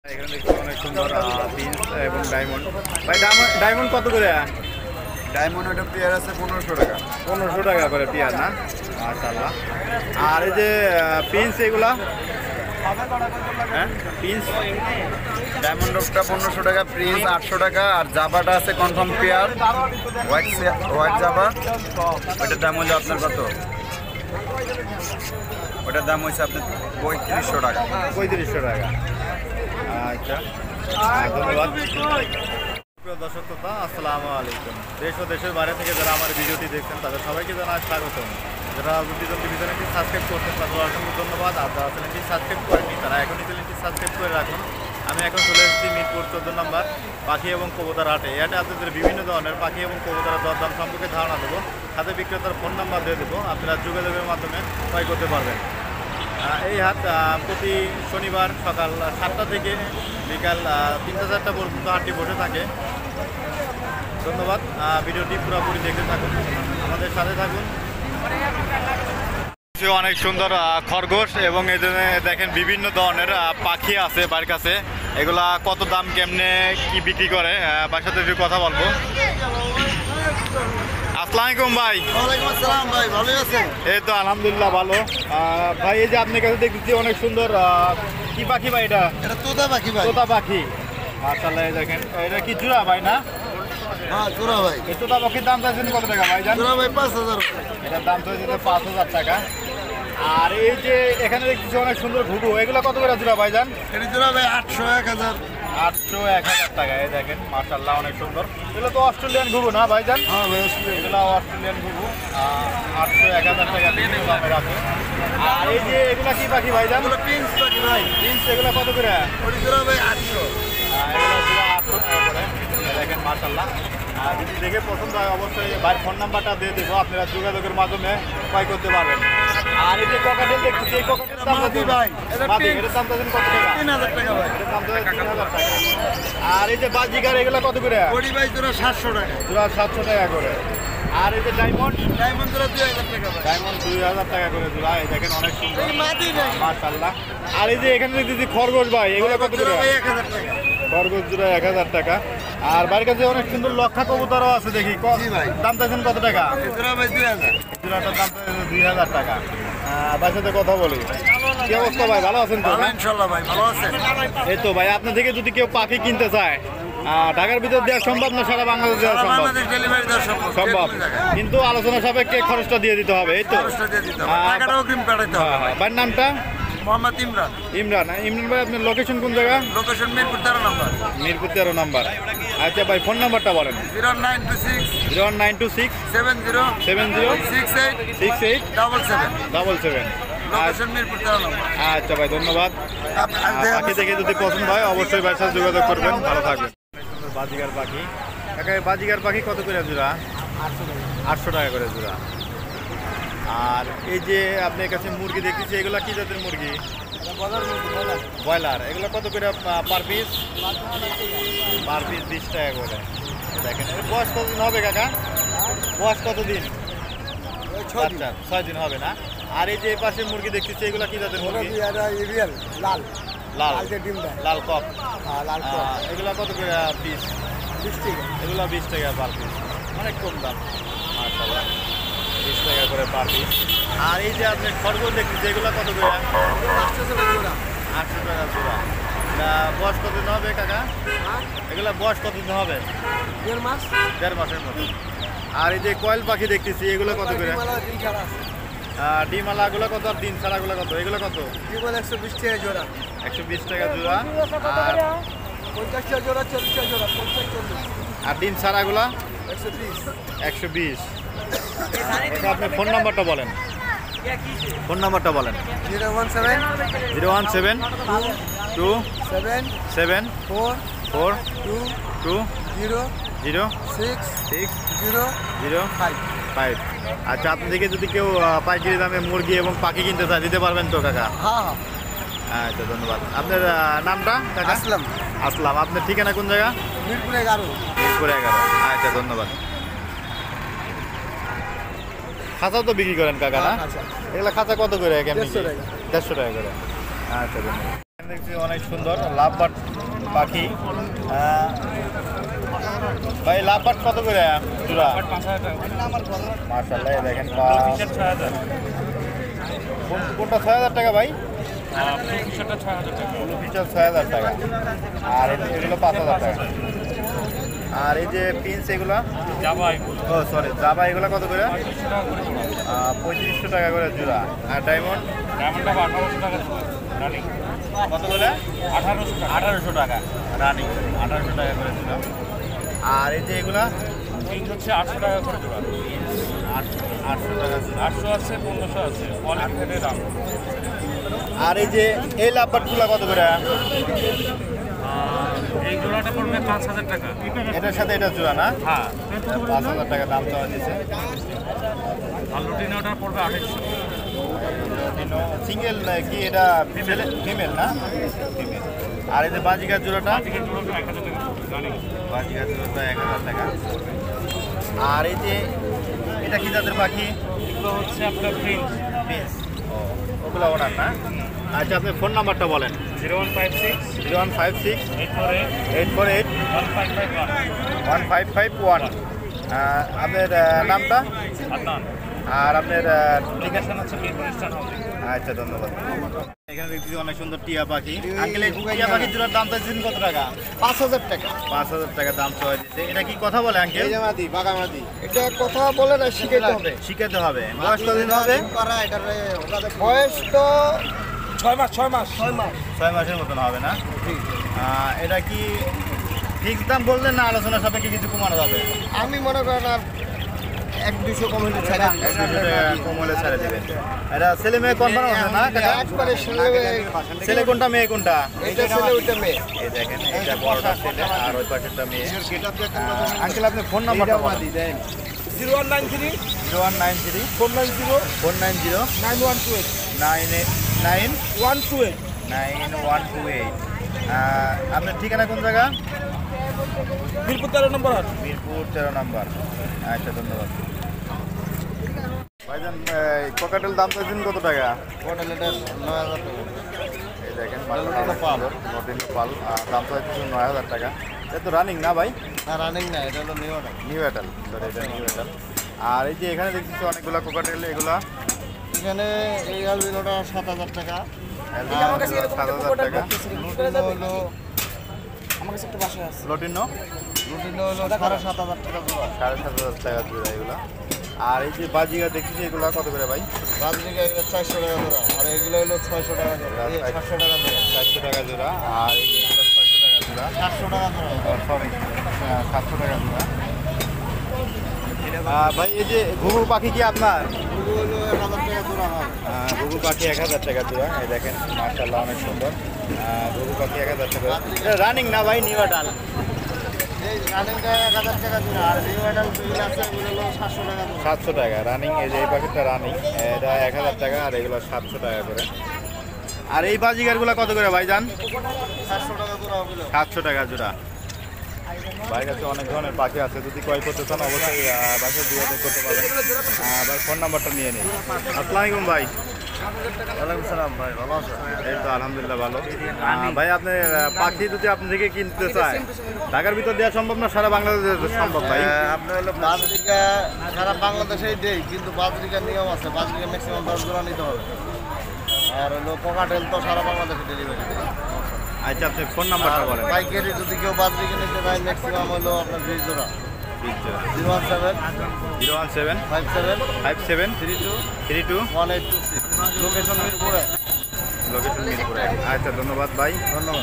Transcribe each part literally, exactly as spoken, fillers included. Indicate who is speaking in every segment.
Speaker 1: এখানে দেখছি অনেক সুন্দর পিস এবং ডায়মন্ড। ভাই ডায়মন্ড কত করে?
Speaker 2: ডায়মন্ড ওটা পেয়ার আছে পনেরোশো টাকা।
Speaker 1: পনেরোশো টাকা করে পেয়ার না? মাশাআল্লাহ। আর এই যে পিন্স এগুলা, হ্যাঁ পিন্স
Speaker 2: ডায়মন্ড রোডটা পনেরোশো টাকা, প্রিন্স আটশো টাকা, আর জাবাটা আছে কনফার্ম পেয়ার হোয়াইট হোয়াইট জাবা। ওইটার দাম হলো আপনার কত? ওটার দাম হয়েছে আপনার পঁয়ত্রিশশো টাকা।
Speaker 1: পঁয়ত্রিশশো টাকা। আচ্ছা, ধন্যবাদ। দর্শক শ্রোতা, আসসালামু আলাইকুম। দেশ ও দেশের বাইরে থেকে যারা আমার ভিডিওটি দেখছেন তাদের সবাইকে জানাই স্বাগতম। যারা গুটিজন টিভি চ্যানেলটি সাবস্ক্রাইব করছেন তাদের অসংখ্য ধন্যবাদ। আর যারা চ্যানেলটি সাবস্ক্রাইব করেনি তারা এখনই চ্যানেলটি সাবস্ক্রাইব করে রাখুন। আমি এখন চলে এসেছি মিরপুর চোদ্দ নম্বর পাখি এবং কবুতর হাটে। এই হাটে আপনাদের বিভিন্ন ধরনের পাখি এবং কবুতরের দরদাম সম্পর্কে ধারণা দেবো, সাথে বিক্রেতার ফোন নাম্বার দিয়ে দেবো, আপনারা যোগাযোগের মাধ্যমে ক্রয় করতে পারবেন। এই হাট প্রতি শনিবার সকাল সাতটা থেকে বিকাল তিনটা চারটা পর্যন্ত হাটটি বসে থাকে। ধন্যবাদ, ভিডিওটি পুরোপুরি দেখতে থাকুন, আমাদের সাথে থাকুন। অনেক সুন্দর খরগোশ এবং এই জন্য দেখেন বিভিন্ন ধরনের পাখি আছে বাড়ির কাছে। এগুলা কত দাম, কেমনে কি বিক্রি করে ভাইয়ের সাথে একটু কথা বলবো। আসসালামু আলাইকুম ভাই।
Speaker 2: ওয়ালাইকুম আসসালাম ভাই, ভালো আছেন?
Speaker 1: এই তো আলহামদুলিল্লাহ ভালো। ভাই এই যে আপনার কাছে দেখতেছি অনেক সুন্দর কি পাখি ভাই? এটা
Speaker 2: এটা তোতা পাখি ভাই।
Speaker 1: তোতা পাখি, মাশাআল্লাহ। দেখেন এটা কি জোড়া ভাই না?
Speaker 2: হ্যাঁ জোড়া ভাই।
Speaker 1: এই তোতা পাখির দাম চাইছেন কত টাকা ভাই জান?
Speaker 2: জোড়া ভাই পাঁচ হাজার।
Speaker 1: এটার দাম চাইছে পাঁচ হাজার টাকা। আর এই যে এখানে দেখতেছি অনেক সুন্দর ঘুঘু, এগুলো কত করে জোড়া ভাই জান?
Speaker 2: এটা জোড়া ভাই আটশো এক হাজার।
Speaker 1: আটশো এক হাজার টাকা। এই দেখেন মাশাআল্লাহ অনেক সুন্দর। এগুলো তো অস্ট্রেলিয়ান ঘুঘু না ভাই জান?
Speaker 2: হ্যাঁ ভাই অস্ট্রেলিয়ান।
Speaker 1: এগুলো অস্ট্রেলিয়ান ঘুঘু, আটশো এক হাজার টাকা বিভিন্ন দামের আছে। আর এই যে এগুলা কি পাখি ভাই জান?
Speaker 2: প্রিন্স পাখি ভাই।
Speaker 1: প্রিন্স এগুলো কত করে?
Speaker 2: ওটা জোড়া ভাই আটশো।
Speaker 1: এগুলো পুরো আটশো টাকা করে। দেখেন মাশাআল্লাহ। আর যদি দেখে পছন্দ হয় অবশ্যই ভাইয়ের ফোন নাম্বারটা দিয়ে দেবো, আপনারা যোগাযোগের মাধ্যমে ক্রয় করতে পারবেন। আর এই যে ককাটেল দেখতেছি, এই ককাটেলের দাম কত ভাই? এটার দাম কত টাকা?
Speaker 2: তিন হাজার টাকা ভাই।
Speaker 1: এটার দাম তিন হাজার টাকা। আর এই যে বাজিগার এগুলো কত করে?
Speaker 2: ওটি ভাই জোড়া সাতশো টাকা।
Speaker 1: জোড়া সাতশো টাকা করে। আর এই যে ডায়মন্ড,
Speaker 2: ডায়মন্ড জোড়া দুই হাজার টাকা ভাই।
Speaker 1: ডায়মন্ড দুই হাজার টাকা করে জোড়া। এই দেখেন অনেক সুন্দর
Speaker 2: মাদি ভাই
Speaker 1: মাশাআল্লাহ। আর এই যে এখানে দেখতেছি খরগোশ ভাই, এগুলো কত করে?
Speaker 2: ভাই এক হাজার টাকা।
Speaker 1: খরগোশ জোড়া এক হাজার টাকা। আর বাড়ির কাছে অনেক সুন্দর লক্ষা কবুতরও আছে দেখি। দাম চাইছেন কত টাকা?
Speaker 2: জোড়া ভাই দুই হাজার।
Speaker 1: জোড়াটার দাম চাইছে দুই হাজার টাকা। ভাইয়ের সাথে কথা বলি। কি অবস্থা ভাই, ভালো আছেন তো?
Speaker 2: ইনশাআল্লাহ ভাই ভালো আছেন।
Speaker 1: এই তো ভাই, আপনার থেকে যদি কেউ পাখি কিনতে চায় ঢাকার ভিতর দেওয়া সম্ভব না, সারা বাংলাদেশ দেওয়া সম্ভব?
Speaker 2: ডেলিভারি দেওয়া সম্ভব।
Speaker 1: সম্ভব, কিন্তু আলোচনা সাপেক্ষে খরচটা দিয়ে দিতে হবে। এই তো
Speaker 2: খরচটা দিয়ে দিতে হবে, টাকাটা অগ্রিম পাঠাইতে হবে।
Speaker 1: ভাইয়ের নামটা?
Speaker 2: মোহাম্মদ ইমরান।
Speaker 1: ইমরান। ইমরান ভাই আপনার লোকেশন কোন জায়গা?
Speaker 2: লোকেশন মিরপুর তেরো নম্বর।
Speaker 1: মিরপুর তেরো নাম্বার। আচ্ছা ভাই, ফোন নাম্বারটা বলেন।
Speaker 2: Zero nine two six
Speaker 1: zero one nine two six
Speaker 2: seven zero
Speaker 1: seven zero
Speaker 2: six eight
Speaker 1: six eight
Speaker 2: double seven.
Speaker 1: Double seven.
Speaker 2: Location Mirpur তেরো নম্বর।
Speaker 1: আচ্ছা ভাই, ধন্যবাদ। পাখি দেখে যদি পছন্দ হয় অবশ্যই ভাইয়ের সাথে যোগাযোগ করবেন, ভালো থাকবেন। বাজিগার পাখি, কাকা বাজিগার পাখি কত করে জোড়া? আটশো টাকা করে জোড়া। আর এই যে আপনার কাছে মুরগি দেখতেছি, এগুলা কি জাতের মুরগি? ব্রয়লার। এগুলো কত করে পার পিস? পার পিস বিশ টাকা করে। দেখেন এর বয়স কতদিন হবে কাকা? বয়স কতদিন? আচ্ছা, ছয় দিন হবে না? আর এই যে পাশে মুরগি দেখতেছি, এগুলো কি জাতের মুরগি?
Speaker 2: লাল
Speaker 1: লাল লাল কক। এগুলো কত করে পিস?
Speaker 2: বিশ টাকা।
Speaker 1: এগুলো বিশ টাকা পার পিস, অনেক কম দাম মাশাআল্লাহ। বিশ টাকা করে পার পিস। আর এই যে আপনি খরগোশ দেখতেছি, এগুলো কত করে?
Speaker 2: আটশো টাকা জোড়া।
Speaker 1: আটশো টাকা জোড়া। বয়স কতদিন হবে কাকা? এগুলো বয়স কতদিন হবে?
Speaker 2: দেড় মাস।
Speaker 1: দেড় মাসের মতো। আর এই যে কয়েল পাখি দেখতেছি, এগুলো কত করে? ডিমালাগুলো কত? আর ডিম ছাড়াগুলো কত? এগুলো কত?
Speaker 2: একশো বিশ টাকা জোড়া।
Speaker 1: একশো বিশ টাকা জোড়া। আর
Speaker 2: পঞ্চাশ টাকা জোড়া, চল্লিশ টাকা জোড়া, পঞ্চাশ চল্লিশ।
Speaker 1: আর ডিম ছাড়াগুলো?
Speaker 2: একশো বিশ।
Speaker 1: একশো বিশ। আচ্ছা, আপনার ফোন নাম্বারটা বলেন। ফোন নাম্বারটা বলেন।
Speaker 2: Zero one seven
Speaker 1: zero one seven two
Speaker 2: seven
Speaker 1: seven
Speaker 2: four
Speaker 1: four
Speaker 2: two
Speaker 1: two
Speaker 2: zero
Speaker 1: zero
Speaker 2: six
Speaker 1: six
Speaker 2: zero
Speaker 1: zero
Speaker 2: five.
Speaker 1: Five. আচ্ছা, আপনি থেকে যদি কেউ আহ, পাইকারি দামে মুরগি এবং পাখি কিনতে চায় দিতে পারবেন তো কাকা?
Speaker 2: হ্যাঁ হ্যাঁ।
Speaker 1: আচ্ছা, ধন্যবাদ। আপনার আহ, নামটা কাকা?
Speaker 2: আসলাম।
Speaker 1: আসলাম। আপনার ঠিকানা কোন জায়গা?
Speaker 2: মিরপুর এগারো।
Speaker 1: মিরপুর এগারো। আচ্ছা, ধন্যবাদ। খাঁচাও তো বিক্রি করেন কাকা না? এগুলো খাঁচা কত করে?
Speaker 2: দেড়শো টাকা।
Speaker 1: দেড়শো টাকা করে। আচ্ছা, ধন্যবাদ। দেখছি অনেক সুন্দর লাভবাট পাখি। আহ, ভাই লাভবাট কত করে জোড়া? মাশাআল্লাহ দেখেন পা- কোন- কোনটা ছয় হাজার টাকা ভাই? ফিচার ছয় হাজার টাকা আর এই- এগুলো পাঁচ হাজার টাকা। আর এই যে পিন্স এগুলো ও সরি জাবা এগুলো কত করে? পঁয়ত্রিশশো টাকা করে জোড়া। আর ডায়মন্ড কত করে? আঠারোশো টাকা রানিং, আঠারোশো টাকা করে জোড়া। আর এই যে এগুলা
Speaker 3: হচ্ছে আটশো টাকা করে জোড়া,
Speaker 1: আটশো আটশো টাকা জোড়া।
Speaker 3: আটশো আছে, পনেরোশো আছে, অনেক রেটের দাম।
Speaker 1: আর এই যে এই লাভবাটগুলো কত করে?
Speaker 3: এই জোড়াটা পড়বে পাঁচ হাজার টাকা।
Speaker 1: এটার সাথে এটা জোড়া না?
Speaker 3: হ্যাঁ,
Speaker 1: পাঁচ হাজার টাকা দাম চাওয়া দিয়েছে।
Speaker 3: আর লুটিনোটা পড়বে আঠাইশশো।
Speaker 1: সিঙ্গেল কি এটা ফিমেল ফিমেল না? ফিমেল। আর এই যে বাজিকার জোড়াটা?
Speaker 3: টিকিট জোড়াটা এক হাজার টাকা পড়বে, জানি।
Speaker 1: বাজিকার জোড়াটা এক হাজার টাকা। আর এই যে এটা কি জাতের পাখি?
Speaker 3: এগুলো হচ্ছে আপনার প্রিন্স
Speaker 1: পিস ও ওগুলো ওনার না? আচ্ছা আপনি ফোন নাম্বারটা বলেন।
Speaker 3: Zero one five six
Speaker 1: zero one five six
Speaker 3: eight four eight
Speaker 1: eight four eight
Speaker 3: one five five one.
Speaker 1: One five five one. আপনার আহ, নামটা
Speaker 3: আদনান।
Speaker 1: আর আপনার আহ,
Speaker 3: লোকেশন হচ্ছে মিরপুর স্টার হাউজিং।
Speaker 1: আচ্ছা ধন্যবাদ। এখানে দেখতেছি অনেক সুন্দর টিয়া পাখি। আঙ্কেল এই টিয়া পাখির জোড়ার দাম চাইছেন কত টাকা?
Speaker 4: পাঁচ হাজার টাকা।
Speaker 1: পাঁচ হাজার টাকা দাম চাওয়া দিচ্ছে। এটা কি কথা বলে আঙ্কেল?
Speaker 4: মাদি বাগামাদি, এটা কথা বলে না, শিখাইতে হবে।
Speaker 1: শিখাতে হবে। বয়স কতদিন হবে?
Speaker 4: বয়স তো ছয় মাস ছয় মাস ছয় মাস
Speaker 1: ছয় মাসের মতন হবে না? আহ, এটা কি ফিক্স দাম বললেন না আলোচনা সাপেক্ষে কিছু কমানো যাবে?
Speaker 4: আমি মনে করেন আর এক দুশো কমিটি ছাড়া
Speaker 1: এক দুশো টাকা কম হলে ছেড়ে দেবেন। এটা ছেলে মেয়ে কনফার্ম আছে না কাকা?
Speaker 4: একবারে ছেলে
Speaker 1: ছেলে কোনটা মেয়ে কোনটা?
Speaker 4: এটা ছেলে ওইটা মেয়ে।
Speaker 1: এই দেখেন এটা বড়টা ছেলে আর ওই পাশেরটা মেয়ে। আঙ্কেল আপনি ফোন নাম্বারটা বলেন।
Speaker 4: Zero one nine three
Speaker 1: zero one nine three
Speaker 4: four nine zero
Speaker 1: four nine zero
Speaker 4: nine one two eight
Speaker 1: nine eight nine
Speaker 4: one two eight
Speaker 1: nine one two eight. আপনার ঠিকানা কোন জায়গা?
Speaker 4: মিরপুর তেরো নম্বর হাট।
Speaker 1: মিরপুর তেরো নম্বর। আচ্ছা ধন্যবাদ ভাইজান। ককাটেল দাম চাইছেন কত টাকা?
Speaker 4: হোটেল এটা নয় হাজার টাকা।
Speaker 1: এই দেখেন পাল নটিন পাল দাম চাইছেন নয় হাজার টাকা। এটা তো রানিং না ভাই?
Speaker 4: না রানিং না, এটা হলো new order.
Speaker 1: New adult sorry এটা নিউ এটাল। আর এই যে এখানে দেখতেছি অনেকগুলো কোকাটেল এগুলা
Speaker 4: এখানে এই আলবিনোটা সাত হাজার টাকা।
Speaker 1: সাত হাজার টাকা।
Speaker 4: লুটিনো হলো আমার কাছে একটা বাসায় আছে।
Speaker 1: লটিনো
Speaker 4: লুটিনো হলো সাড়ে সাত হাজার টাকা জোড়া।
Speaker 1: সাড়ে সাত হাজার টাকা জোড়া এগুলা। আর এই যে বাজিগা দেখতেছি এগুলা কত করে ভাই?
Speaker 4: রাজনীতি এগুলো চারশো টাকা জোড়া, আর এগুলো হলো ছয়শো টাকা জোড়া, এই সাতশো টাকা জোড়া।
Speaker 1: চারশো টাকা জোড়া। আর এই যে এগুলো ছয়শো টাকা জোড়া।
Speaker 4: সাতশো টাকা জোড়া।
Speaker 1: সরি সাতশো টাকা জোড়া। আহ, ভাই এই যে ঘুঘু পাখি কি আপনার?
Speaker 4: এগুলো হলো এক হাজার টাকা জোড়া হয়।
Speaker 1: আহ, ঘুঘু পাখি এক হাজার টাকা জোড়া। এই দেখেন মাশাআল্লাহ অনেক সুন্দর। আহ, ঘুঘু পাখি এক হাজার টাকা। রানিং না ভাই নিউ এটাল?
Speaker 4: এই রানিংটা এক হাজার টাকা জোড়া, আর নিউ মেডাল যেগুলো আছে এগুলো হলো সাতশো টাকা জোড়া।
Speaker 1: সাতশো টাকা রানিং। এই যে এই পাখিটা রানিং এটা এক হাজার টাকা আর এগুলো সাতশো টাকা করে। আর এই বাজিগারগুলো কত করে ভাই যান?
Speaker 4: সাতশো টাকা জোড়া ওগুলো।
Speaker 1: সাতশো টাকা জোড়া। ভাই কাছে অনেক ধরনের পাখি আছে, যদি ক্রয় করতে চান অবশ্যই বাসে যোগাযোগ করতে পারবেন। আবার ফোন নাম্বারটা নিয়ে নিন। আসসালামু আলাইকুম ভাই।
Speaker 4: ওয়ালাইকুম সালাম ভাই, ভালো আছো?
Speaker 1: এই তো আলহামদুলিল্লাহ ভালো। আহ, ভাই আপনি আহ, পাখি যদি আপনি থেকে কিনতে চায় ঢাকার ভিতর দেওয়া সম্ভব না সারা বাংলাদেশে সম্ভব ভাই?
Speaker 4: আপনার হলো বাজরিকা সারা বাংলাদেশেই দেই, কিন্তু বাজরিকার নিয়ম আছে, বাজরিকা ম্যাক্সিমাম দশ জোড়া নিতে হবে। আর হলো কোকাটেল তো সারা বাংলাদেশে ডেলিভারি দেয়।
Speaker 1: আচ্ছা আপনি ফোন নাম্বারটা বলেন।
Speaker 4: পাইকারি যদি কেউ বাজরিকা নিতে চায় ম্যাক্সিমাম হলো আপনার বিশ জোড়া। Zero one seven
Speaker 1: zero one seven
Speaker 4: five seven
Speaker 1: five seven
Speaker 4: three two
Speaker 1: three two
Speaker 4: one eight two six. Location মিরপুরে।
Speaker 1: লোকেশন মিরপুরে। আচ্ছা ধন্যবাদ ভাই।
Speaker 4: ধন্যবাদ।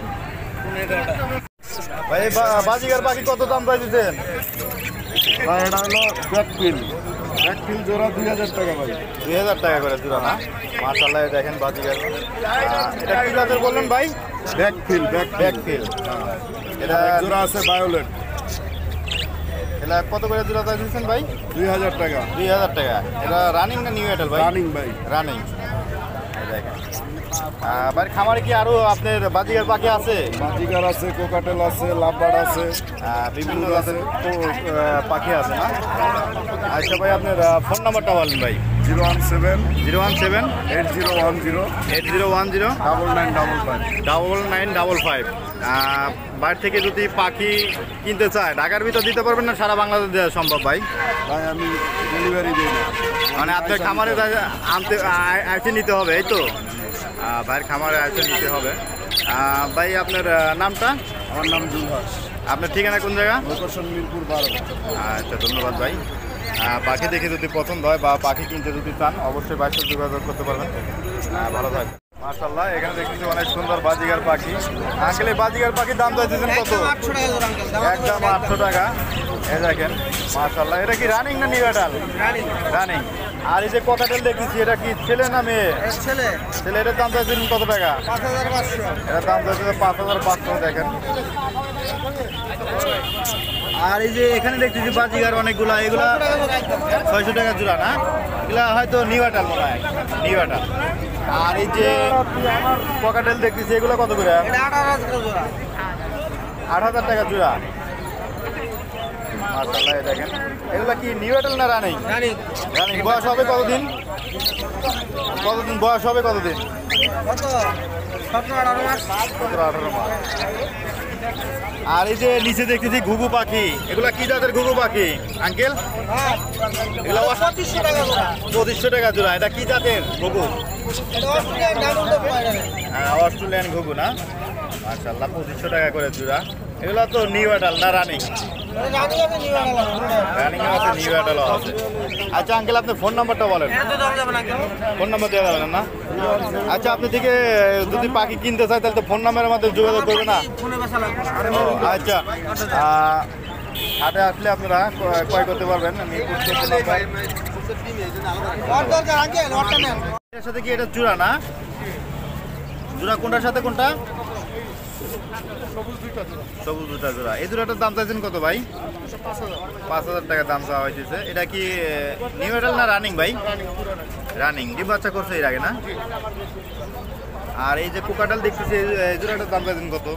Speaker 1: ভাই এই বা- বাজিগার পাখি কত দাম পাই দিচ্ছেন?
Speaker 4: ভাই এটা হলো ব্যাক পিল।
Speaker 1: এক কিল জোড়া দুই হাজার টাকা ভাই। দুই হাজার টাকা করে জোড়া না? মাশাআল্লাহ দেখেন বাজিগার। আহ, এটা কি জাতের বললেন ভাই?
Speaker 4: Back pill back
Speaker 1: back fill. এটা
Speaker 4: জোড়া আছে ভায়োলেট,
Speaker 1: এটা কত করে জোড়া তাই দিচ্ছেন ভাই?
Speaker 4: দুই হাজার টাকা।
Speaker 1: দুই হাজার টাকা। এটা রানিং না নিউ এটাল ভাই?
Speaker 4: রানিং ভাই।
Speaker 1: রানিং। দেখেন আহ, ভাই খামারে কি আরো আপনার বাজিগার পাখি আছে?
Speaker 2: বাজিগার আছে, কোকাটেল আছে, লাভবার্ড আছে,
Speaker 1: আহ, বিভিন্ন জাতের তো, আহ, পাখি আছে না? আচ্ছা ভাই আপনার ফোন নাম্বারটা বলেন ভাই।
Speaker 2: Zero one seven
Speaker 1: zero one seven
Speaker 2: eight zero one zero
Speaker 1: eight zero one zero
Speaker 2: double nine double five.
Speaker 1: Double nine double five. বাইরে থেকে যদি পাখি কিনতে চায় ঢাকার ভিতর দিতে পারবেন না সারা বাংলাদেশ দেওয়া সম্ভব ভাই?
Speaker 2: ভাই আমি ডেলিভারি দিই না।
Speaker 1: মানে আপনার খামারে যা- আনতে আ- আইসে নিতে হবে এই তো? আহ, ভাইয়ের খামারে আইসে নিতে হবে। আহ, ভাই আপনার আহ, নামটা?
Speaker 2: আমার নাম জুলহাস,
Speaker 1: আপনার ঠিকানা কোন জায়গা?
Speaker 2: লোকেশন মিরপুর বারো।
Speaker 1: আচ্ছা ধন্যবাদ ভাই। আহ, পাখি দেখে যদি পছন্দ হয় বা পাখি কিনতে যদি চান অবশ্যই বাইশ যোগাযোগ করতে পারবেন। আহ, ভালো থাকবেন। মাশাআল্লাহ এখানে দেখতেছি অনেক সুন্দর বাজিগার পাখি। আঙ্কেল এই বাজিগার পাখির দাম চাইছেন কত? একদম আটশো টাকা। এই দেখেন মাশাআল্লাহ। এটা কি রানিং না নিউডাল? রানিং। আর এই যে কোকাটেল দেখতেছি এটা কি ছেলে না মেয়ে?
Speaker 4: ছেলে
Speaker 1: ছেলে এটার দাম চাইছেন কত টাকা?
Speaker 4: পাঁচ হাজার পাঁচশো।
Speaker 1: এটার দাম চাইছে পাঁচ হাজার পাঁচশো। দেখেন। আর এই যে এখানে দেখতেছি বাজিগার অনেকগুলা, এগুলা ছয়শো টাকা জোড়া না? এগুলা হয়তো নিউডাল মনে হয়, নিউডাল। আর এই যে কোকাটেল দেখতেছি এগুলো কত করে? আট হাজার টাকা জোড়া। মাশাআল্লাহ এই দেখেন এগুলা কি নিউডাল না রানিং? রানিং। বয়স হবে কতদিন? কতদিন বয়স হবে কতদিন? সতেরো আঠারো মাস। আর এই যে নিচে দেখতেছি ঘুঘু পাখি, এগুলা কি জাতের ঘুঘু পাখি আঙ্কেল? এগুলা
Speaker 4: পঁচিশশো টাকা জোড়া।
Speaker 1: পঁচিশশো টাকা জোড়া। এটা কি জাতের ঘুঘু? হ্যাঁ অস্ট্রেলিয়ান ঘুঘু না? মাশাআল্লাহ পঁচিশশো টাকা করে জোড়া। এগুলা তো নিউ অ্যাডাল না রানিং? রানিং আছে, নিউ অ্যাডালও আছে। আচ্ছা আঙ্কেল আপনি ফোন নাম্বারটা বলেন। ফোন নাম্বার দেওয়া যাবে না? আচ্ছা আপনি থেকে যদি পাখি কিনতে চায় তাহলে তো ফোন নাম্বারের মাধ্যমে যোগাযোগ করবে না? ও, আচ্ছা আহ, হাটে আসলে আপনারা ক- ক্রয় করতে পারবেন। আমি এটার সাথে কি এটা জোড়া না? জোড়া কোনটার সাথে কোনটা? সবুজ দুটা জোড়া। এই জোড়াটার দাম চাইছেন কত ভাই? পাঁচ হাজার টাকা দাম চাওয়া হয়েছে। এটা কি নিউ অ্যাডাল না রানিং ভাই? রানিং। ডিম বাচ্চা করছে এর আগে না? আর এই যে কোকাটাল দেখতেছি এই জোড়াটার দাম চাইছেন কত?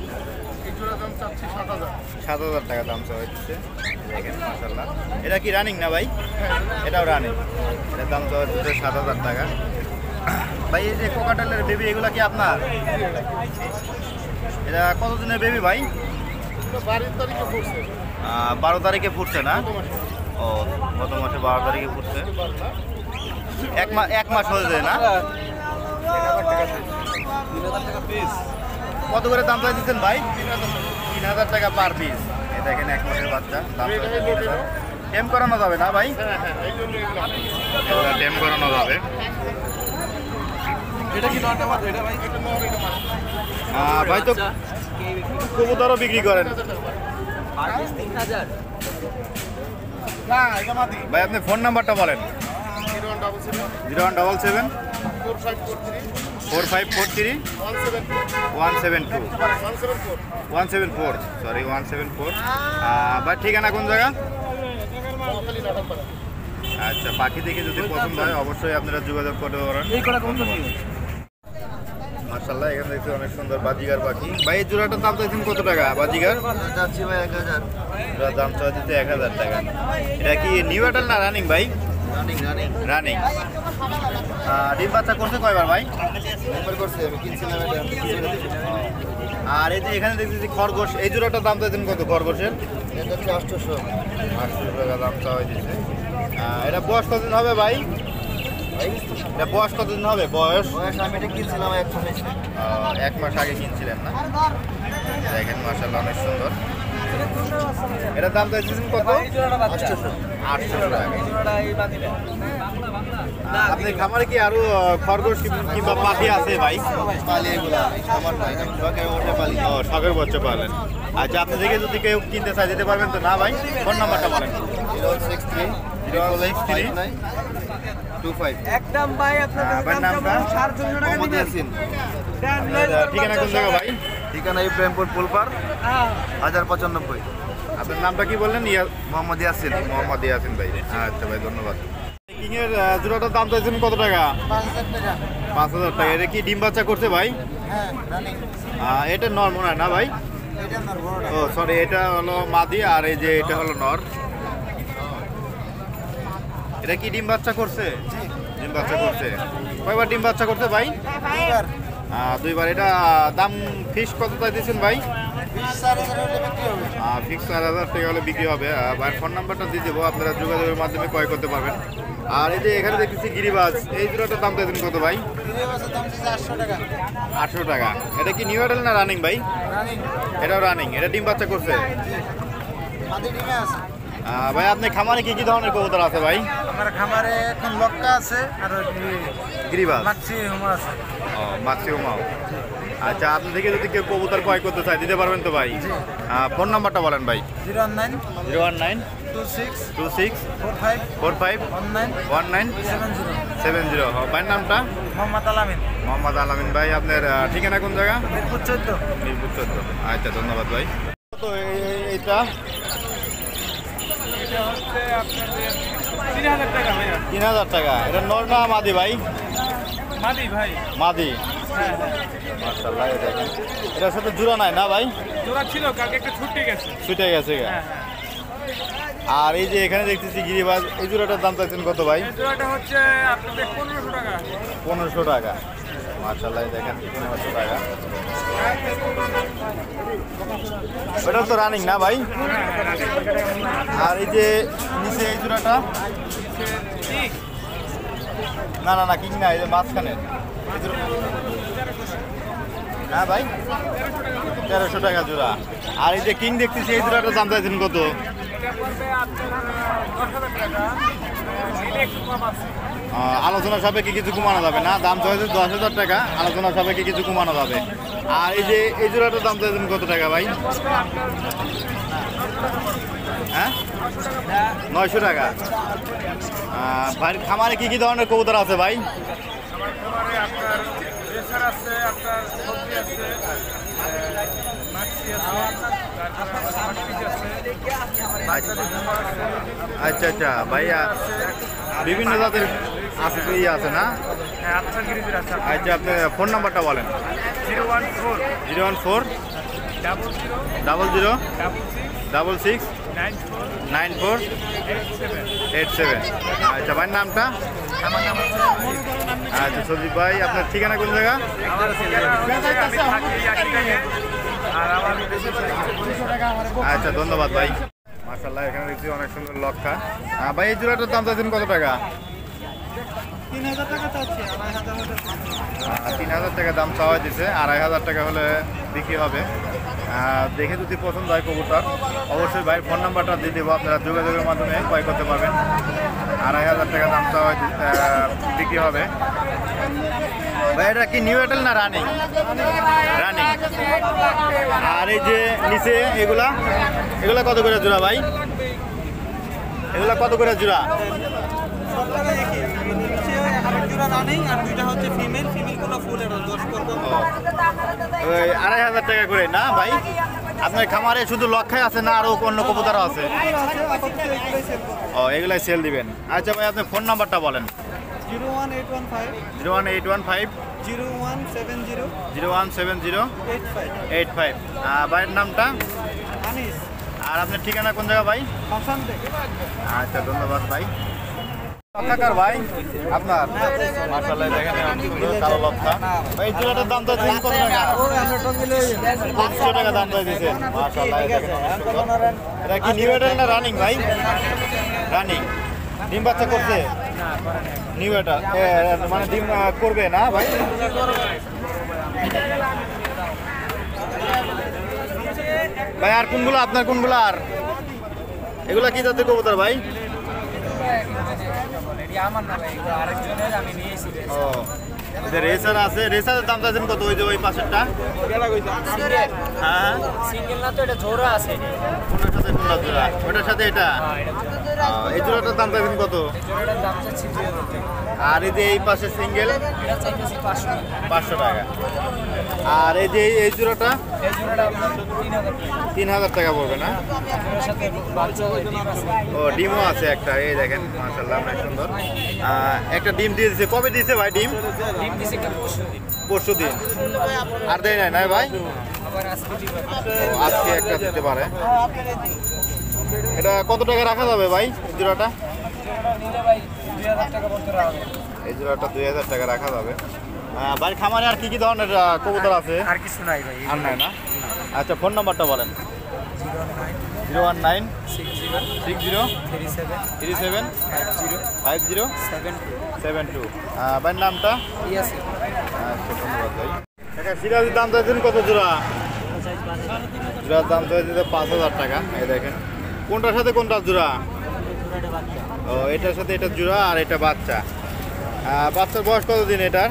Speaker 1: সাত হাজার টাকা দাম চাওয়া হয়েছে। দেখেন মাশাআল্লাহ। এটা কি রানিং না ভাই? এটাও রানিং। এটার দাম চাওয়া হচ্ছে সাত হাজার টাকা। ভাই এই যে কোকাটালের বেবি এগুলা কি আপনার? এটা কতদিনের বেবি ভাই? আহ, বারো তারিখে ফুটছে না? ও গত মাসে বারো তারিখে ফুটছে। এক মাস এক মাস হয়ে যায় না? কত করে দাম চাইছেন ভাই? তিন হাজার টাকা পার পিস। এই দেখেন এক মাসের বাচ্চা দাম টেম করানো যাবে না ভাই? টেম করানো যাবে। আহ, ভাই তো কবুতরও বিক্রি করেন ভাই? আপনি ফোন নাম্বারটা বলেন। Zero one double seven four five four three one seven two one seven four sorry one seven four. ভাই ঠিকানা কোন জায়গা? আচ্ছা পাখি দেখে যদি পছন্দ হয় অবশ্যই আপনারা যোগাযোগ করতে পারেন। মাশাআল্লাহ এখানে দেখছি অনেক সুন্দর বাজিগার পাখি। ভাই এই জোড়াটার দাম চাইছেন কত টাকা বাজিগার?
Speaker 4: যাচ্ছি ভাই এক হাজার।
Speaker 1: জোড়ার দাম চাইছে এক হাজার টাকা। এটা কি নিউ অ্যাডাল না রানিং ভাই?
Speaker 4: Running running
Speaker 1: running. ডিম বাচ্চা করছে কয়বার ভাই?
Speaker 4: একবার করছে, আমি কিনছিলাম এটা আমি কিছু করে দিছি।
Speaker 1: আর এই যে এখানে দেখতেছি খরগোশ, এই জোড়াটার দাম চাইছেন কত খরগোশের?
Speaker 4: এটা হচ্ছে আটশোশো।
Speaker 1: আটশো টাকা দাম চাওয়া হয়েছে। এটা বয়স কতদিন হবে ভাই? এটা বয়স কতদিন হবে বয়স?
Speaker 4: বয়স আমি এটা কিনছিলাম এক মাস হয়েছে।
Speaker 1: আহ, এক মাস আগে কিনছিলেন না? দেখেন মাশাআল্লাহ অনেক সুন্দর। এটার দাম চাইছেন কত?
Speaker 4: আটশোশো।
Speaker 1: আটশো টাকা। আপনি খামারে কি আরো আহ, খরগোশ কি- কিংবা পাখি আছে ভাই?
Speaker 4: পালি এগুলা আমার নাই, আমি শখে ওঠে পালি।
Speaker 1: ও শখের বাচ্চা পালেন। আচ্ছা আপনি থেকে যদি কেউ কিনতে চায় দিতে পারবেন তো? না ভাই ফোন নাম্বারটা বলেন।
Speaker 4: Zero six three
Speaker 1: zero six three
Speaker 4: five nine two five.
Speaker 5: একদম ভাই আপনাদের
Speaker 1: আপনার নামটা?
Speaker 5: সাড়ে তিনশো টাকা
Speaker 4: মোহাম্মদ
Speaker 5: দিবেন।
Speaker 4: ইয়াসিন।
Speaker 1: ঠিকানা কোন জায়গা ভাই?
Speaker 4: ঠিকানা ইব্রাহিমপুর পুলপার
Speaker 5: হ্যাঁ।
Speaker 4: হাজার পঁচানব্বই।
Speaker 1: আপনার নামটা কি বললেন? ইয়া
Speaker 4: মোহাম্মদ ইয়াসিন।
Speaker 1: মোহাম্মদ ইয়াসিন ভাই। আচ্ছা ভাই ধন্যবাদ। কিং এর জোড়াটার দাম চাইছেন কত টাকা?
Speaker 5: পাঁচ হাজার টাকা।
Speaker 1: পাঁচ হাজার টাকা। এটা কি ডিম বাচ্চা করছে ভাই?
Speaker 4: হ্যাঁ রানিং।
Speaker 1: আহ, এটা নর মনে হয় না ভাই?
Speaker 4: এটা নর বড়টা।
Speaker 1: ও সরি, এটা হলো মাদি আর এই যে এটা হলো নর। এটা কি ডিম বাচ্চা করছে? ডিম বাচ্চা করছে। কয়বার ডিম বাচ্চা করছে ভাই?
Speaker 4: দুইবার।
Speaker 1: আহ, দুইবার। এটা দাম ফিক্স কত টাকা দিয়েছেন ভাই?
Speaker 4: বিশ চার হাজার হলে বিক্রি হবে।
Speaker 1: ফিক্স চার হাজার টাকা হলে বিক্রি হবে। আহ, ভাইয়ের ফোন নাম্বারটা দিয়ে দেবো, আপনারা যোগাযোগের মাধ্যমে ক্রয় করতে পারবেন। আর এই যে এখানে দেখতেছি গিরিবাজ, এই জোড়াটার দাম দিয়েছেন কত ভাই?
Speaker 4: তিরিশ বছর দাম দিচ্ছে আটশো টাকা।
Speaker 1: আটশো টাকা। এটা কি নিউ অ্যাডাল না রানিং ভাই?
Speaker 4: রানিং।
Speaker 1: এটাও রানিং। এটা ডিম বাচ্চা করছে।
Speaker 4: মাদি ডিমে আছে।
Speaker 1: আহ, ভাই আপনি খামারে কি কি ধরনের কবুতর আছে ভাই?
Speaker 4: আমার খামারে এখন লক্কা আছে আর
Speaker 1: গিরিবাজ,
Speaker 4: মাছি হুমা আছে।
Speaker 1: ও মাক্সি উমাও। আচ্ছা, আপনি থেকে যদি কেউ কবুতর ক্রয় করতে চায় দিতে পারবেন তো ভাই? ফোন নাম্বারটা বলেন ভাই।
Speaker 4: Zero one nine
Speaker 1: zero one nine
Speaker 4: two six
Speaker 1: two six
Speaker 4: four five
Speaker 1: four five
Speaker 4: one nine
Speaker 1: one nine
Speaker 4: seven zero.
Speaker 1: Seven zero. ভাইয়ের নামটা?
Speaker 4: মোহাম্মদ আলামিন।
Speaker 1: মোহাম্মদ আলামিন ভাই। আপনার আহ, ঠিকানা কোন জায়গা?
Speaker 4: মিরপুর চোদ্দ।
Speaker 1: মিরপুর চোদ্দ। আচ্ছা, ধন্যবাদ ভাই। তো এই- এই- এইটা
Speaker 3: এটা হচ্ছে আপনাদের তিন হাজার টাকা ভাইয়া।
Speaker 1: তিন হাজার টাকা। এটা নর না মাদি ভাই?
Speaker 3: মাদি ভাই।
Speaker 1: মাদি।
Speaker 3: হ্যাঁ হ্যাঁ।
Speaker 1: মাশাআল্লাহ, এই দেখেন। এটার সাথে জোড়া নাই না ভাই?
Speaker 3: জোড়া ছিল, কালকে একটা ছুটি গেছে।
Speaker 1: ছুটে গেছে গা।
Speaker 3: হ্যাঁ হ্যাঁ।
Speaker 1: আর এই যে এখানে দেখতেছি গিরিবাজ, এই জোড়াটার দাম চাইছেন কত ভাই?
Speaker 3: এই জোড়াটা হচ্ছে আপনাদের পনেরোশো টাকা।
Speaker 1: পনেরোশো টাকা। মাশাআল্লাহ, এই দেখেন পনেরোশো টাকা। ওটা তো রানিং না ভাই? আর এই যে নিচে এই জোড়াটা?
Speaker 3: ঠিক।
Speaker 1: না না না, কিং না, এই যে মাঝখানে এই জোড়া- হ্যাঁ ভাই, তেরোশো টাকা জোড়া। আর এই যে কিং দেখতেছি, এই জোড়াটার দাম চাইছেন কত?
Speaker 3: এটা পড়বে আপনার দশ হাজার টাকা। নিলে একটু কম আছে।
Speaker 1: আহ, আলোচনা সাপেক্ষে কিছু কমানো যাবে না? দাম চাইছে দশ হাজার টাকা, আলোচনা সাপেক্ষে কিছু কমানো যাবে। আর এই যে এই জোড়াটার দাম চাইছেন কত টাকা ভাই? হ্যাঁ, নয়শো টাকা। আহ, ভাইয়ের খামারে কি কি ধরনের কবুতর আছে ভাই?
Speaker 3: আমার খাবারে আপনার রেসার আছে, আপনার সবজি আছে, মাছি আছে, তারপর মাছি আছে,
Speaker 1: আচ্ছা আচ্ছা ভাইয়া, বিভিন্ন জাতের আছে তো ইয়ে আছে না?
Speaker 3: হ্যাঁ আফসার গিরিজের আছে।
Speaker 1: আচ্ছা, আপনি ফোন নাম্বারটা বলেন।
Speaker 3: Zero one four
Speaker 1: zero one four
Speaker 3: double zero
Speaker 1: double zero
Speaker 3: double six
Speaker 1: double six
Speaker 3: nine four
Speaker 1: nine four
Speaker 3: eight seven.
Speaker 1: Eight seven. আচ্ছা, ভাইয়ের নামটা?
Speaker 3: আমার নাম হচ্ছে
Speaker 1: আচ্ছা সজীব ভাই, আপনার ঠিকানা কোন জায়গা?
Speaker 3: আমার ঠিকানা হচ্ছে আমি থাকি একটাকে, আর আমার দেশে
Speaker 1: আচ্ছা, ধন্যবাদ ভাই। মাশাআল্লাহ, এখানে দেখছি অনেক সুন্দর লক্ষা। আহ, ভাই এই জোড়াটার দাম চাইছেন কত টাকা?
Speaker 5: তিন হাজার টাকা চাচ্ছি, আড়াই হাজার হলে
Speaker 1: আহ, তিন হাজার টাকা দাম চাওয়া দিছে, আড়াই হাজার টাকা হলে বিক্রি হবে। আহ, দেখে যদি পছন্দ হয় কবুতর, অবশ্যই ভাইয়ের ফোন নাম্বারটা দিয়ে দেবো, আপনারা যোগাযোগের মাধ্যমে ক্রয় করতে পারবেন। আড়াই হাজার টাকা দাম চাওয়া দি- আহ, বিক্রি হবে। ভাই এটা কি নিউ এয়ারটেল না রানিং? রানিং। আর এই যে নিচে এগুলা এগুলা কত করে জোড়া ভাই? এগুলা কত করে জোড়া?
Speaker 5: সব জায়গায় একই। নিচে আরেক জোড়া রানিং আর দুইটা হচ্ছে ফিমেল, ফিমেলগুলো ফুল এটা দশ করবো।
Speaker 1: ওই আড়াই হাজার টাকা করে না ভাই? আপনার খামারে শুধু লক্ষায় আছে না আরও অন্য কবুতরও আছে?
Speaker 5: আছে আপাতত এগুলোই সেল করবো।
Speaker 1: ও, এগুলাই সেল দিবেন। আচ্ছা ভাই, আপনার ফোন নাম্বারটা বলেন।
Speaker 5: Zero one eight one five
Speaker 1: zero one eight one five
Speaker 5: zero one seven zero
Speaker 1: zero one seven zero
Speaker 5: eight five.
Speaker 1: Eight five. ভাইয়ের নামটা
Speaker 5: আনিস
Speaker 1: আর আপনার ঠিকানা কোন জায়গা ভাই?
Speaker 5: হাসান থেকে।
Speaker 1: আচ্ছা, ধন্যবাদ ভাই। লক্ষাকার ভাই আপনার? মাশাআল্লাহ, দেখেন এরকম সুন্দর কালো লক্ষা। ভাই এই জোড়াটার দাম তো দিন কত টাকা? পঁচিশশো টাকা দাম তো দিয়েছেন। মাশাআল্লাহ, এই দেখেন অনেক সুন্দর। এটা কি নিউ এয়ারটেল না রানিং ভাই? রানিং। ডিম বাচ্চা করছে? নিউ এয়ারটেল মানে ডিম আহ, করবে না ভাই? ভাই আর কোনগুলো আপনার, কোনগুলো আর এগুলা কি জাতের কবুতর ভাই? ও, এই যে রেসার আছে, রেসারের দাম চাচ্ছেন কত? ওই যে ওই পাশেরটা? হ্যাঁ,
Speaker 6: সিঙ্গেল না তো এটা জোড়া আছে
Speaker 1: কোনটার সাথে কোনটা জোড়া? ওটার সাথে এটা? আহ, এই জোড়াটার দাম চাচ্ছেন কত?
Speaker 6: জোড়াটার দাম চাচ্ছি দুই হাজার টাকা।
Speaker 1: আর এই যে এই পাশে সিঙ্গেল?
Speaker 6: এটা চাইতেছি পাঁচশো টাকা।
Speaker 1: পাঁচশো টাকা। আর এই যে এই জোড়াটা?
Speaker 6: এই জোড়াটা আপনার তিন হাজার টাকা।
Speaker 1: তিন হাজার টাকা পড়বে না?
Speaker 6: জোড়ার সাথে বাচ্চা ডিম আছে।
Speaker 1: ও ডিমও আছে একটা, এই দেখেন মাশাআল্লাহ অনেক সুন্দর। আহ, একটা ডিম দিয়ে দিছে, কবে দিয়েছে ভাই ডিম?
Speaker 6: ডিম দিছে কাল পরশু দিন।
Speaker 1: পরশু দিন। আর দেয় নাই না ভাই?
Speaker 6: আবার আজকে ডিম আছে।
Speaker 1: ও, আজকে একটা দিতে পারে। এটা কত টাকা রাখা যাবে ভাই জোড়াটা?
Speaker 6: জোড়াটা নিলে ভাই দুই হাজার টাকা পড়তে রাখবে।
Speaker 1: এই জোড়াটা দুই হাজার টাকা রাখা যাবে। আহ, ভাই খামারে আর কি কি ধরনের আহ, কবুতর আছে?
Speaker 6: আর কিছু নাই ভাই।
Speaker 1: আর নাই না? আচ্ছা ফোন নাম্বারটা বলেন। Zero one nine
Speaker 6: six zero
Speaker 1: six zero
Speaker 6: three seven
Speaker 1: three seven
Speaker 6: five zero
Speaker 1: five zero
Speaker 6: seven two
Speaker 1: seven two. ভাইয়ের নামটা?
Speaker 6: ইয়াসিন।
Speaker 1: আচ্ছা ধন্যবাদ ভাই। এটা সিরাজের দাম চাইছেন কত জোড়া? জোড়ার দাম চাইছে পাঁচ হাজার টাকা। এই দেখেন কোনটার সাথে কোনটা জোড়া? ও এটার সাথে এটা জোড়া আর এটা বাচ্চা। আহ, বাচ্চার বয়স কতদিন এটার?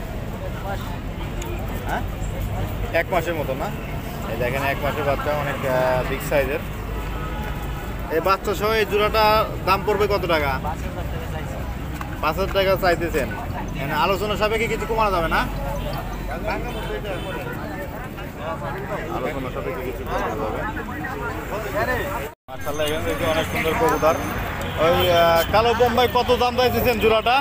Speaker 1: হ্যাঁ এক মাসের মতো না? এই দেখেন এক মাসের বাচ্চা, অনেক বিগ সাইজের। এই বাচ্চা সহ এই জোড়াটা দাম পড়বে কত টাকা? পাঁচ হাজার টাকা চাইতেছেন। মানে আলোচনা সাপেক্ষে কিছু কমানো যাবে না? আলোচনা সাপেক্ষে কিছু কমানো যাবে। মাশাআল্লাহ এখানে দেখি অনেক সুন্দর কবুতর। ওই আহ, কালো বোম্বাই কত দাম চাইতেছেন জোড়াটা?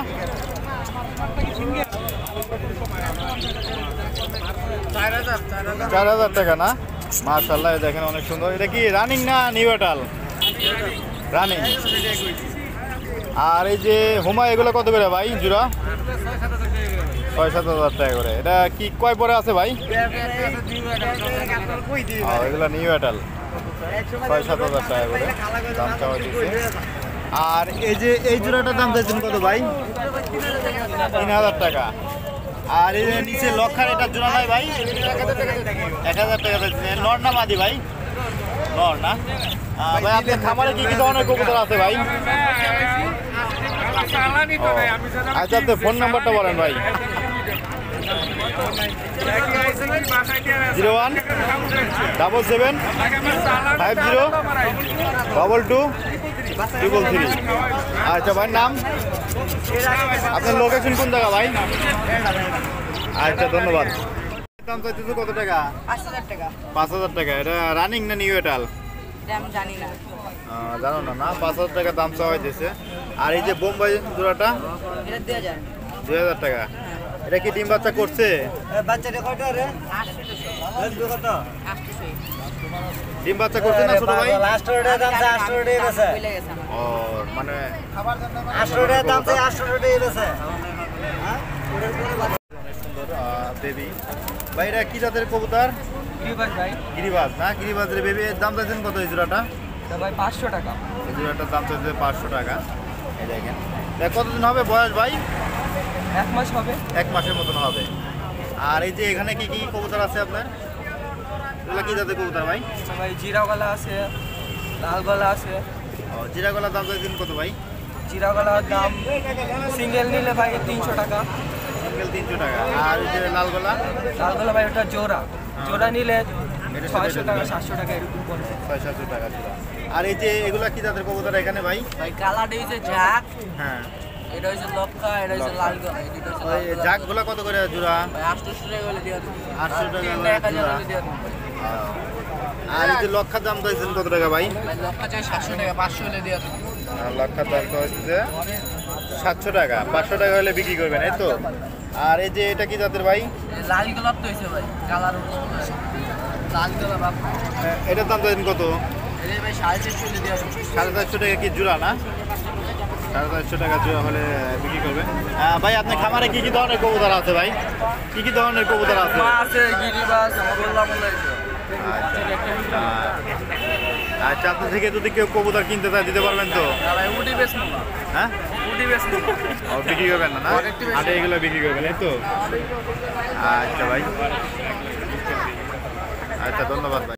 Speaker 1: চার হাজার টাকা না? মাশাআল্লাহ দেখেন অনেক সুন্দর। এটা কি রানিং না নিউটাল? রানিং। আর এই যে হুমা এগুলো কত করে ভাই জোড়া? ছয় সাত হাজার টাকা করে। এটা কি কয় পরে আছে ভাই? ও, এগুলো নিউটাল ছয় সাত হাজার টাকা করে দাম চাওয়া দিচ্ছে। আর এই যে এই জোড়াটার দাম চাইছেন কত ভাই? তিন হাজার টাকা। আর এই যে নিচে লক্ষার এটা জোড়া নাই ভাই? এক হাজার টাকা চাইছেন। নর না মাদি ভাই? নর না? আহ, ভাই আপনার খামারে কি কি ধরনের কবুতর আছে ভাই? ও, আচ্ছা আপনার ফোন নাম্বারটা বলেন ভাই। Zero one double seven five zero double two triple three. আচ্ছা ভাইয়ের নাম? আপনার লোকেশন কোন জায়গা ভাই? আচ্ছা ধন্যবাদ। দাম চাইতেছে কত টাকা?
Speaker 7: পাঁচ হাজার টাকা।
Speaker 1: পাঁচ হাজার টাকা। এটা রানিং না নিউ এটাল?
Speaker 7: এটা আমি জানি না।
Speaker 1: জানো না না? পাঁচ হাজার টাকা দাম চাওয়া হয়েছে। আর এই যে বোম্বাই জোড়াটা?
Speaker 7: এটা দুই হাজার।
Speaker 1: দুই হাজার টাকা। এটা কি ডিম বাচ্চা করছে?
Speaker 5: বাচ্চাটা কয়টা রে?
Speaker 7: আটশো।
Speaker 1: ডিম বাচ্চা করছে না ছোট ভাই?
Speaker 5: লাস্ট ওটার দাম আছে আটশো টাকা বেচে।
Speaker 7: ভুলে গেছে আমার।
Speaker 1: ও মানে
Speaker 5: আটশো টাকা দাম আছে আটশো টাকা বেচে।
Speaker 1: অনেক সুন্দর বেবি ভাই। এটা কি জাতের কবুতর?
Speaker 6: গিরিবাজ ভাই।
Speaker 1: গিরিবাজ না? গিরিবাজের বেবি। এর দাম চাইছেন কত এই জোড়াটা?
Speaker 6: তা ভাই পাঁচশো টাকা।
Speaker 1: এই জোড়াটার দাম চাইছে পাঁচশো টাকা। এই দেখেন এটা কতদিন হবে বয়স ভাই?
Speaker 6: এক মাস হবে।
Speaker 1: এক মাসের মতন হবে। আর এই যে এখানে কি কি কবুতর আছে আপনার? এগুলো কি জাতের কবুতর ভাই?
Speaker 6: আচ্ছা ভাই জিরা গলা আছে, লাল গলা আছে।
Speaker 1: ও জিরা গলার দাম চাইছেন কত ভাই?
Speaker 6: জিরা গলার দাম সিঙ্গেল নিলে ভাই তিনশো টাকা।
Speaker 1: সিঙ্গেল তিনশো টাকা। আর এই যে লাল গলা?
Speaker 6: লাল গলা ভাই ওটা জোড়া। জোড়া নিলে ছয়শো টাকা সাতশো টাকা এরকম পড়বে।
Speaker 1: ছয় সাতশো টাকা জোড়া। আর এই যে এগুলা কি জাতের কবুতর এখানে ভাই?
Speaker 7: ভাই কালারটা হচ্ছে ঝাক,
Speaker 1: হ্যাঁ
Speaker 7: এটা হচ্ছে লক্কা, এটা হচ্ছে লাল গলা, এই দুটো হচ্ছে
Speaker 1: ওই
Speaker 7: লাল গলা।
Speaker 1: জাকগুলা কত করে জোড়া?
Speaker 7: ভাই আটশোশো টাকা হলে দিয়ে দেবো।
Speaker 1: আটশো টাকা
Speaker 7: তিন
Speaker 1: করে
Speaker 7: এক হাজার
Speaker 1: জোড়া।
Speaker 7: হলে দিয়ে দেবো।
Speaker 1: আর এই যে লক্ষার দাম চাইছেন কত টাকা ভাই?
Speaker 7: ভাই লক্কা চাই সাতশো টাকা, পাঁচশো হলে দিয়ে দেবো।
Speaker 1: আর লক্ষার দাম চাইছে সাতশো টাকা, পাঁচশো টাকা হলে বিক্রি করবেন এই তো। আর এই যে এটা কি জাতের ভাই?
Speaker 7: এই লাল গোলাপ তো হয়েছে ভাই, কালার লাল গোলাপ আপ।
Speaker 1: এটার দাম চাইছেন কত?
Speaker 7: এই ভাই সাড়ে চারশো হলে দিয়ে দেবো।
Speaker 1: সাড়ে চারশো টাকা কি জোড়া না? সাড়ে চারশো টাকা জোড়া হলে বিক্রি করবেন। আহ, ভাই আপনার খামারে কি কি ধরনের কবুতর আছে ভাই? কি কি ধরনের কবুতর আছে?
Speaker 6: আছে গিরিবাজ, গোল্লা মোল্লা এসব।
Speaker 1: আচ্ছা আচ্ছা আপনার থেকে যদি কেউ কবুতর কিনতে চায় দিতে পারবেন তো?
Speaker 6: ভাই উডি বেশ মোল্লা।
Speaker 1: হ্যাঁ
Speaker 6: উডি বেশ মোল্লা।
Speaker 1: ও বিক্রি করবেন না না? আরে এগুলো বিক্রি করবেন এই তো। আচ্ছা ভাই, আচ্ছা ধন্যবাদ ভাই।